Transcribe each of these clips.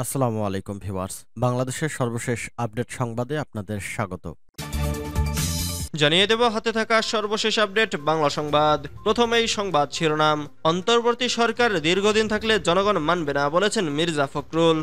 আসসালামু আলাইকুম ভিউয়ার্স। বাংলাদেশের সর্বশেষ আপডেট সংবাদে আপনাদের স্বাগত। জানিয়ে দেব হাতে থাকা সর্বশেষ আপডেট বাংলা সংবাদ। প্রথমেই সংবাদ শিরোনাম। অন্তর্বর্তী সরকার দীর্ঘদিন থাকলে জনগণ মানবে না বলেছেন মির্জা ফখরুল।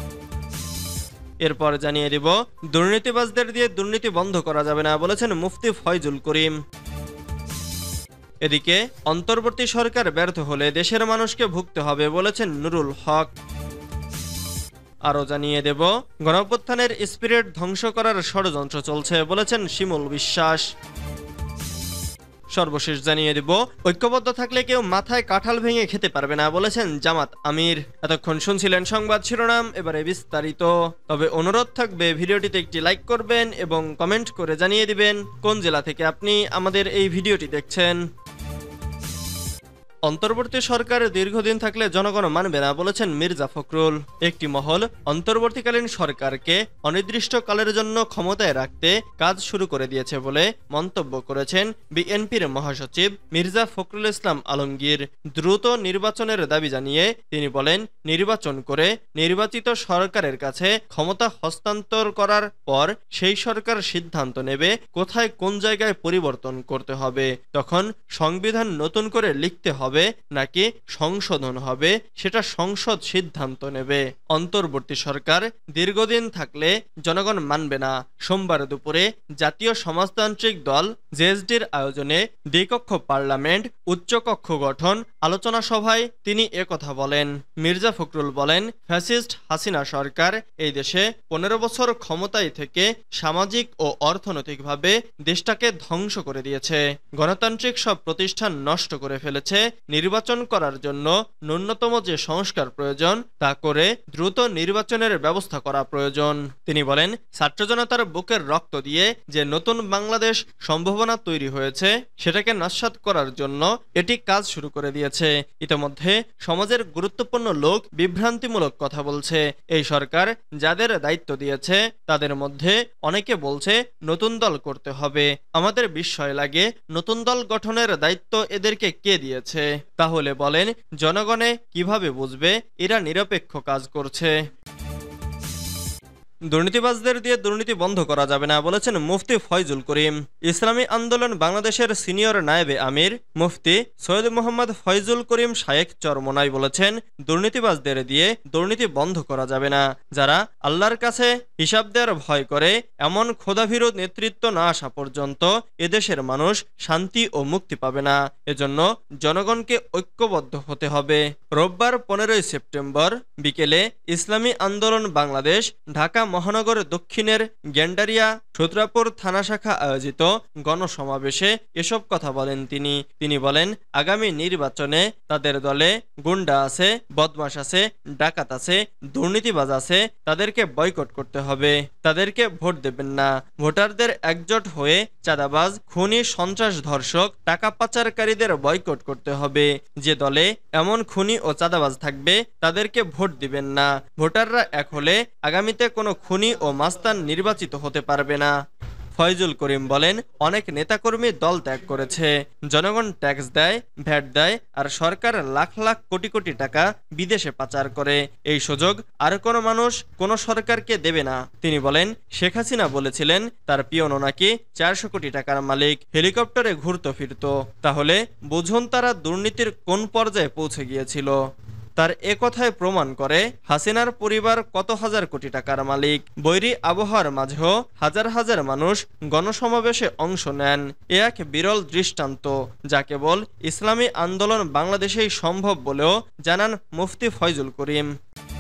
এরপর জানিয়ে দেব দুর্নীতিবাজদের দিয়ে দুর্নীতি বন্ধ করা যাবে না বলেছেন মুফতি ফয়জুল করিম। এদিকে অন্তর্বর্তী সরকার ব্যর্থ হলে দেশের মানুষকে ভুগতে হবে বলেছেন নুরুল হক। আরও জানিয়ে দেব গণঅভ্যুত্থানের স্পিরিট ধ্বংস করার ষড়যন্ত্র চলছে বলেছেন শিমুল বিশ্বাস। সর্বশেষ জানিয়ে দেব ঐক্যবদ্ধ থাকলে কেউ মাথায় কাঁঠাল ভেঙে খেতে পারবে না বলেছেন জামাত আমির। এতক্ষণ শুনছিলেন সংবাদ শিরোনাম, এবারে বিস্তারিত। তবে অনুরোধ থাকবে ভিডিওটিতে একটি লাইক করবেন এবং কমেন্ট করে জানিয়ে দিবেন কোন জেলা থেকে আপনি আমাদের এই ভিডিওটি দেখছেন। অন্তর্বর্তী সরকার দীর্ঘদিন থাকলে জনগণ মানবে না বলেছেন মির্জা ফখরুল। একটি মহল অন্তর্বর্তীকালীন সরকারকে অনির্দিষ্টকালের জন্য ক্ষমতায় রাখতে কাজ শুরু করে দিয়েছে বলে মন্তব্য করেছেন বিএনপির মহাসচিব মির্জা ফখরুল ইসলাম আলমগীর। দ্রুত নির্বাচনের দাবি জানিয়ে তিনি বলেন, নির্বাচন করে নির্বাচিত সরকারের কাছে ক্ষমতা হস্তান্তর করার পর সেই সরকার সিদ্ধান্ত নেবে কোথায় কোন জায়গায় পরিবর্তন করতে হবে। তখন সংবিধান নতুন করে লিখতে হবে নাকি সংশোধন হবে সেটা সংসদ সিদ্ধান্ত নেবে। অন্তর্বর্তী সরকার দীর্ঘদিন থাকলে জনগণ মানবে না। সোমবার দুপুরে জাতীয় সমাজতান্ত্রিক দল জেএসডির আয়োজনে দ্বিকক্ষ পার্লামেন্ট উচ্চকক্ষ গঠন আলোচনা সভায় তিনি একথা বলেন। মির্জা ফখরুল বলেন, ফ্যাসিস্ট হাসিনা সরকার এই দেশে 15 বছর ক্ষমতায় থেকে সামাজিক ও অর্থনৈতিকভাবে দেশটাকে ধ্বংস করে দিয়েছে, গণতান্ত্রিক সব প্রতিষ্ঠান নষ্ট করে ফেলেছে। নির্বাচন করার জন্য ন্যূনতম যে সংস্কার প্রয়োজন তা করে দ্রুত নির্বাচনের ব্যবস্থা করা প্রয়োজন। তিনি বলেন, ছাত্র জনতার বুকের রক্ত দিয়ে যে নতুন বাংলাদেশ সম্ভাবনা তৈরি হয়েছে সেটাকে নস্যাৎ করার জন্য এটি কাজ শুরু করে দিয়েছে। ইতিমধ্যে সমাজের গুরুত্বপূর্ণ লোক বিভ্রান্তিমূলক কথা বলছে। এই সরকার যাদের দায়িত্ব দিয়েছে তাদের মধ্যে অনেকে বলছে নতুন দল করতে হবে। আমাদের বিস্ময় লাগে, নতুন দল গঠনের দায়িত্ব এদেরকে কে দিয়েছে? তাহলে বলেন জনগণে কিভাবে বুঝবে এরা নিরপেক্ষ কাজ করছে? দুর্নীতিবাজদের দিয়ে দুর্নীতি বন্ধ করা যাবে না বলেছেন মুফতি ফয়জুল করিম। ইসলামী আন্দোলন বাংলাদেশের সিনিয়র নায়েবে আমির মুফতি সৈয়দ মোহাম্মদ ফয়জুল করিম শায়েখ চরমোনাই বলেছেন, দুর্নীতিবাজদের দিয়ে দুর্নীতি বন্ধ করা যাবে না। যারা আল্লাহর কাছে হিসাব দেওয়ার ভয় করে এমন খোদাভীরু নেতৃত্ব না আসা পর্যন্ত এদেশের মানুষ শান্তি ও মুক্তি পাবে না। এজন্য জনগণকে ঐক্যবদ্ধ হতে হবে। রোববার 15 সেপ্টেম্বর বিকেলে ইসলামী আন্দোলন বাংলাদেশ ঢাকা মহানগর দক্ষিণের গেন্ডারিয়া সূত্রাপুর থানা শাখা আয়োজিত গণসমাবেশে এসব কথা বলেন তিনি বলেন, আগামী নির্বাচনে তাদের দলে গুন্ডা আছে, বদমাশ আছে, ডাকাত আছে, দুর্নীতিবাজ আছে, তাদেরকে বয়কট করতে হবে। তাদেরকে ভোট দেবেন না। ভোটারদের একজোট হয়ে চাঁদাবাজ, খুনি, সন্ত্রাস, ধর্ষক, টাকা পাচারকারীদের বয়কট করতে হবে। যে দলে এমন খুনি ও চাঁদাবাজ থাকবে তাদেরকে ভোট দিবেন না। ভোটাররা এক হলে আগামীতে কোনো খুনি ও মাস্তান নির্বাচিত হতে পারবে না। ফয়জুল করিম বলেন, অনেক নেতাকর্মী দল ত্যাগ করেছে। জনগণ ট্যাক্স দেয়, ভ্যাট দেয়, আর সরকার লাখ লাখ কোটি কোটি টাকা বিদেশে পাচার করে। এই সুযোগ আর কোনো মানুষ কোনো সরকারকে দেবে না। তিনি বলেন, শেখ হাসিনা বলেছিলেন তার পিয়নও নাকি 400 কোটি টাকার মালিক, হেলিকপ্টারে ঘুরতো ফিরতো। তাহলে বুঝুন তারা দুর্নীতির কোন পর্যায়ে পৌঁছে গিয়েছিল। তার একথায় প্রমাণ করে হাসিনার পরিবার কত হাজার কোটি টাকার মালিক। বৈরী আবহাওয়ার মাঝেও হাজার হাজার মানুষ গণসমাবেশে অংশ নেন। এ এক বিরল দৃষ্টান্ত যা কেবল ইসলামী আন্দোলন বাংলাদেশেই সম্ভব বলেও জানান মুফতি ফয়জুল করিম।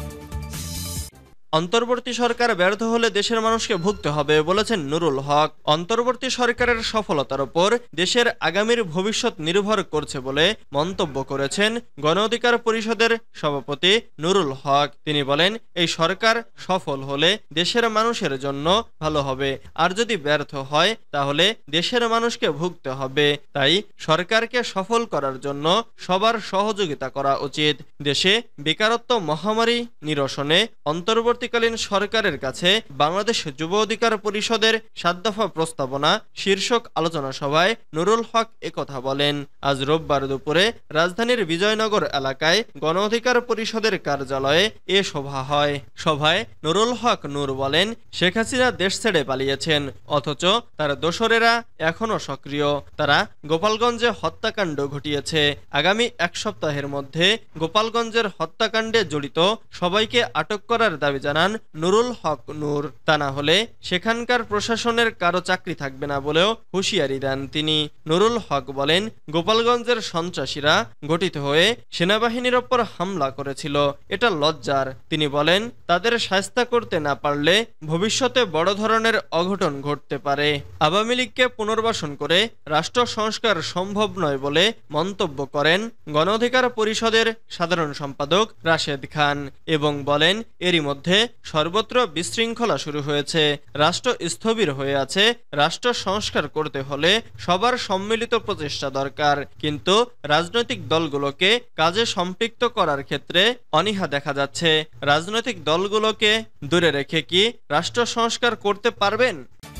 অন্তর্বর্তী সরকার ব্যর্থ হলে দেশের মানুষকে ভুগতে হবে বলেছেন নুরুল হক। অন্তর্বর্তী সরকারের সফলতার উপর দেশের আগামীর ভবিষ্যৎ নির্ভর করছে বলে মন্তব্য করেছেন গণ অধিকার পরিষদের সভাপতি নুরুল হক। তিনি বলেন, এই সরকার সফল হলে দেশের মানুষের জন্য ভালো হবে, আর যদি ব্যর্থ হয় তাহলে দেশের মানুষকে ভুগতে হবে। তাই সরকারকে সফল করার জন্য সবার সহযোগিতা করা উচিত। দেশে বেকারত্ব মহামারী নিরসনে অন্তর্বর্তী অন্তর্বর্তীকালীন সরকারের কাছে বাংলাদেশ যুব অধিকার পরিষদের ৭ দফা প্রস্তাবনা শীর্ষক আলোচনা সভায় নুরুল হক একথা বলেন। আজ রোববার দুপুরে রাজধানীর বিজয়নগর এলাকায় গণ অধিকার পরিষদের কার্যালয়ে এ সভা হয়। সভায় নুরুল হক নূর বলেন, শেখ হাসিনা দেশ ছেড়ে পালিয়েছেন, অথচ তার দোসরেরা এখনো সক্রিয়। তারা গোপালগঞ্জে হত্যাকাণ্ড ঘটিয়েছে। আগামী এক সপ্তাহের মধ্যে গোপালগঞ্জের হত্যাকাণ্ডে জড়িত সবাইকে আটক করার দাবি জানান নুরুল হক নূর। তা না হলে সেখানকার প্রশাসনের কারো চাকরি থাকবে না বলেও হুঁশিয়ারি দেন তিনি। নুরুল হক বলেন, গোপালগঞ্জের সন্ত্রাসীরা গঠিত হয়ে সেনাবাহিনীর ওপর হামলা করেছিল, এটা লজ্জার। তিনি বলেন, তাদের শায়েস্তা করতে না পারলে ভবিষ্যতে বড় ধরনের অঘটন ঘটতে পারে। আওয়ামী লীগকে পুনর্বাসন করে রাষ্ট্র সংস্কার সম্ভব নয় বলে মন্তব্য করেন গণ অধিকার পরিষদের সাধারণ সম্পাদক রাশেদ খান এবং বলেন, এরই মধ্যে সর্বত্র বিশৃঙ্খলা শুরু হয়েছে, রাষ্ট্র স্থবির হয়ে আছে। রাষ্ট্র সংস্কার করতে হলে সবার সম্মিলিত প্রচেষ্টা দরকার, কিন্তু রাজনৈতিক দলগুলোকে কাজে সম্পৃক্ত করার ক্ষেত্রে অনীহা দেখা যাচ্ছে। রাজনৈতিক দলগুলোকে দূরে রেখে কি রাষ্ট্র সংস্কার করতে পারবেন?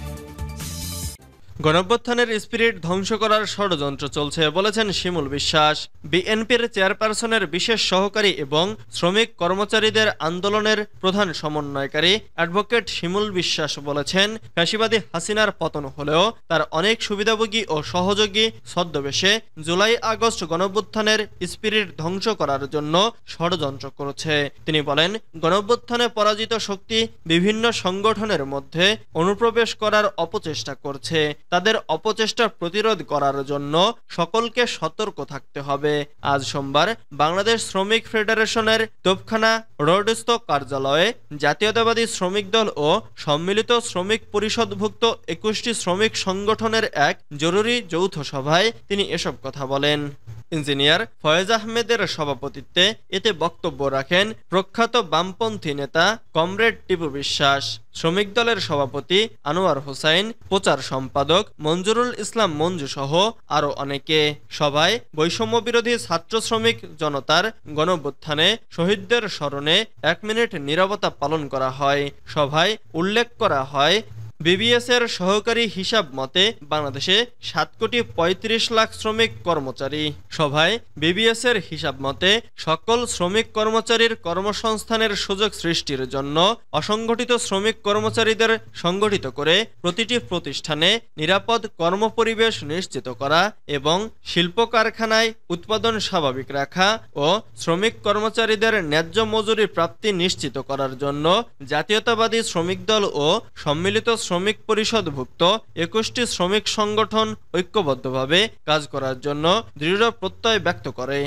গণঅভ্যুত্থানের স্পিরিট ধ্বংস করার ষড়যন্ত্র চলছে বলেছেন শিমুল বিশ্বাস। বিএনপির চেয়ারপারসনের বিশেষ সহকারী এবং শ্রমিক কর্মচারীদের আন্দোলনের প্রধান সমন্বয়কারী অ্যাডভোকেট শিমুল বিশ্বাস বলেছেন, ফ্যাসিবাদী হাসিনার পতন হলেও তার অনেক সুবিধাভোগী ও সহযোগী ছদ্মবেশে জুলাই আগস্ট গণঅভ্যুত্থানের স্পিরিট ধ্বংস করার জন্য ষড়যন্ত্র করছে। তিনি বলেন, গণঅভ্যুত্থানে পরাজিত শক্তি বিভিন্ন সংগঠনের মধ্যে অনুপ্রবেশ করার অপচেষ্টা করছে। তাদের অপচেষ্টা প্রতিরোধ করার জন্য সকলকে সতর্ক থাকতে হবে। আজ সোমবার বাংলাদেশ শ্রমিক ফেডারেশনের তোপখানা রোডস্থ কার্যালয়ে জাতীয়তাবাদী শ্রমিক দল ও সম্মিলিত শ্রমিক পরিষদভুক্ত ২১টি শ্রমিক সংগঠনের এক জরুরি যৌথ সভায় তিনি এসব কথা বলেন। ইঞ্জিনিয়ার ফয়েজ আহমেদের সভাপতিত্বে এতে বক্তব্য রাখেন প্রখ্যাত বামপন্থী নেতা কমরেড টিপু বিশ্বাস, শ্রমিক দলের সভাপতি আনোয়ার হোসাইন, প্রচার সম্পাদক মঞ্জুরুল ইসলাম মঞ্জু সহ আরো অনেকে। সভায় বৈষম্য বিরোধী ছাত্র শ্রমিক জনতার গণঅভ্যুত্থানে শহীদদের স্মরণে ১ মিনিট নীরবতা পালন করা হয়। সভায় উল্লেখ করা হয়, বিবিএস এর সহকারী হিসাব মতে বাংলাদেশে ৭,৩৫,০০,০০০ শ্রমিক কর্মচারী। সভায় বিবিএস এর হিসাব মতে সকল শ্রমিক কর্মচারীর কর্মসংস্থানের সুযোগ সৃষ্টির জন্য অসংগঠিত শ্রমিক কর্মচারীদের সংগঠিত করে প্রতিটি প্রতিষ্ঠানে নিরাপদ কর্মপরিবেশ নিশ্চিত করা এবং শিল্প কারখানায় উৎপাদন স্বাভাবিক রাখা ও শ্রমিক কর্মচারীদের ন্যায্য মজুরি প্রাপ্তি নিশ্চিত করার জন্য জাতীয়তাবাদী শ্রমিক দল ও সম্মিলিত শ্রমিক পরিষদভুক্ত ২১টি শ্রমিক সংগঠন ঐক্যবদ্ধভাবে কাজ করার জন্য দৃঢ় প্রত্যয় ব্যক্ত করে।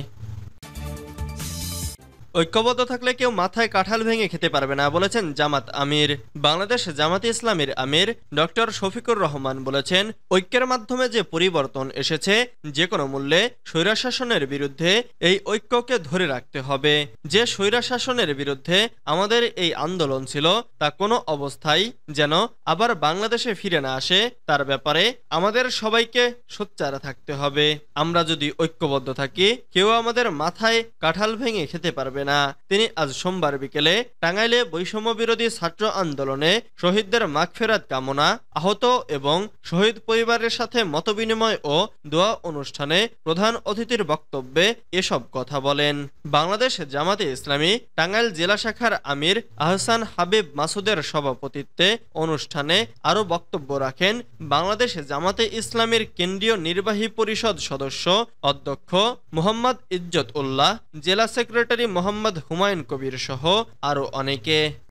ঐক্যবদ্ধ থাকলে কেউ মাথায় কাঁঠাল ভেঙে খেতে পারবে না বলেছেন জামাত আমির। বাংলাদেশ জামাতে ইসলামীর আমির ডক্টর শফিকুর রহমান বলেছেন, ঐক্যের মাধ্যমে যে পরিবর্তন এসেছে, যে কোনো মূল্যে স্বৈরশাসনের বিরুদ্ধে এই ঐক্যকে ধরে রাখতে হবে। যে স্বৈরশাসনের বিরুদ্ধে আমাদের এই আন্দোলন ছিল, তা কোনো অবস্থায় যেন আবার বাংলাদেশে ফিরে না আসে, তার ব্যাপারে আমাদের সবাইকে সোচ্চার থাকতে হবে। আমরা যদি ঐক্যবদ্ধ থাকি, কেউ আমাদের মাথায় কাঁঠাল ভেঙে খেতে পারবে না। তিনি আজ সোমবার বিকেলে টাঙ্গাইলে বৈষম্য বিরোধী ছাত্র আন্দোলনে শহীদদের মাগফিরাত কামনা, আহত এবং শহীদ পরিবারের সাথে মতবিনিময় ও দোয়া অনুষ্ঠানে প্রধান অতিথির বক্তব্যে এসব কথা বলেন। বাংলাদেশ জামাতে ইসলামী টাঙ্গাইল জেলা শাখার আমির আহসান হাবিব মাসুদের সভাপতিত্বে অনুষ্ঠানে আরো বক্তব্য রাখেন বাংলাদেশ জামাতে ইসলামীর কেন্দ্রীয় নির্বাহী পরিষদ সদস্য অধ্যক্ষ মোহাম্মদ ইজ্জত উল্লাহ, জেলা সেক্রেটারি মোহাম্মদ হুমায়ুন কবির সহ আরো অনেকে।